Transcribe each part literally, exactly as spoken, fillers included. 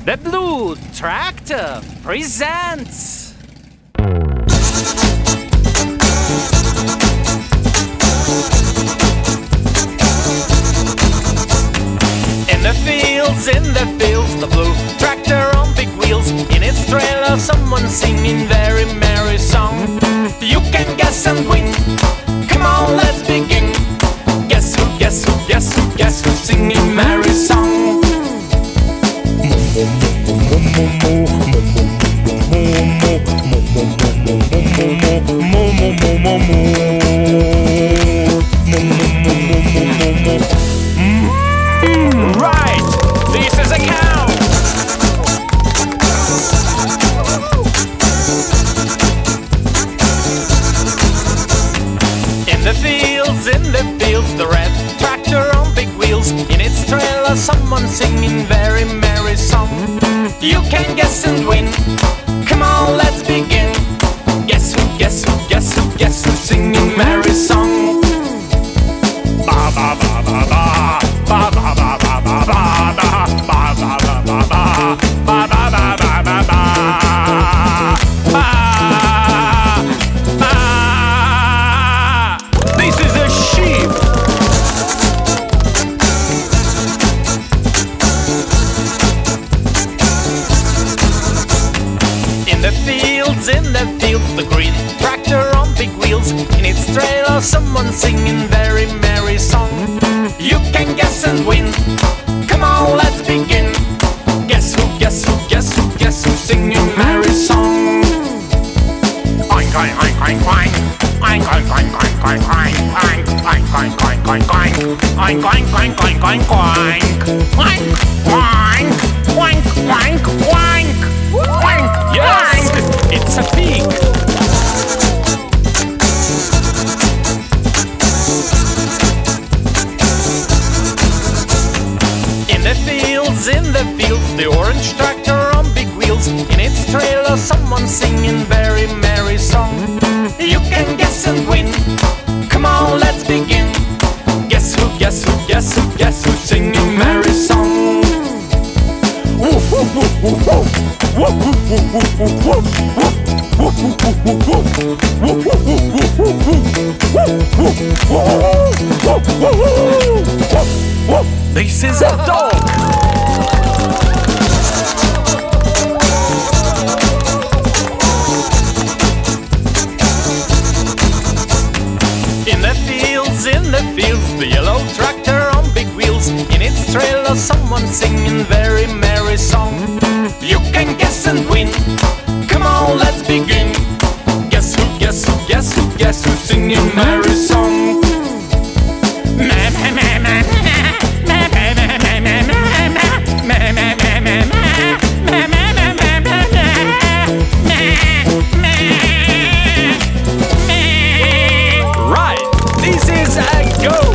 The Blue Tractor presents In the fields, in the fields, the blue tractor on big wheels. In its trailer, someone singing very merry song. You can guess and win. Come on, let's begin. Guess who, guess who, guess who, guess who's singing merry song? Right, this is a cow. In the fields, in the fields, the red tractor on big wheels. In its trailer, someone singing very merry song. You can guess and win. Come on, let's begin. Guess who, guess who, guess who, guess who's singing merry song? Ba ba ba ba ba, ba ba ba ba ba ba, ba ba ba ba ba ba, ba ba ba ba ba ba, ba ba. This is a sheep. In the fields, in the fields, the green tractor on big wheels. In its trailer, someone singing very merry song. You can guess and win. Come on, let's begin. Guess who, guess who, guess who, guess who's singing merry song? Oink, oink, oink, oink, oink. Oink, oink, oink, oink, oink, oink. Oink, oink, oink, oink, oink, oink. Oink, oink, oink, oink, oink, oink. Oink, oink, oink, oink, oink. Oink, yes, it's a pig. In the fields, in the fields, the orange tractor on big wheels. In its trailer, someone singing very merry song. You can guess and win. Come on, let's begin. Guess who, guess who, guess who, guess who's singing merry song? Woof, woof, woof, woof, woof. Woof, woof, woof, woof, woof, woof. Woof, woof, woof, woof, woof. Woof, woof, woof, woof, woof, woof. Woof, woof, woof, woof, woof. This is a dog. In the fields, in the fields, the yellow tractor on big wheels. In its trailer, someone singing very merry song. You can guess and win. Come on, let's begin. Guess who, guess who, guess who, guess who's singing merry song? Right, this is a goat.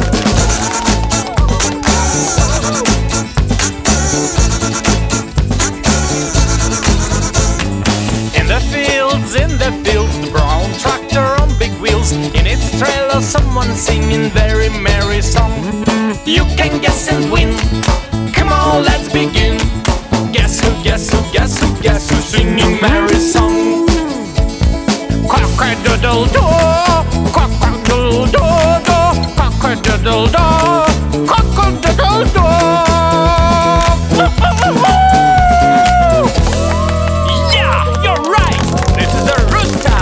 In the fields, in the fields, the brown tractor on big wheels. In its trailer, someone singing very merry song. You can guess and win. Come on, let's begin. Guess who, guess who, guess who, guess who's singing merry song? Cock-a-doodle-doo, cock-a-doodle-doo, cock-a-doodle-doo, cock-a-doodle-doo. Yeah, you're right. This is a rooster.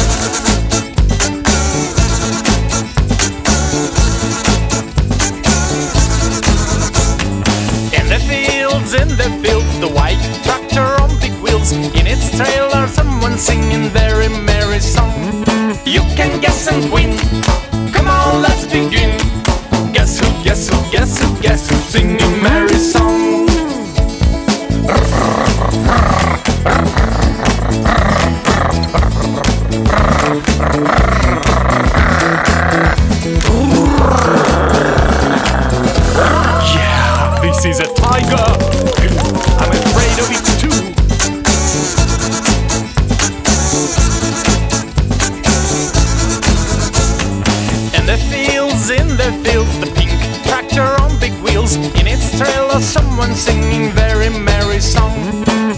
In the fields, in the fields, the white tractor on big wheels. In its trailer, someone singing very merry song. You can guess and win. Come on, let's begin. Guess who, guess who, guess who, guess who's singing merry song? Yeah, this is a tiger. I'm afraid of it too. In the fields, in the fields, the pink tractor on big wheels. In its trailer, someone singing very merry song.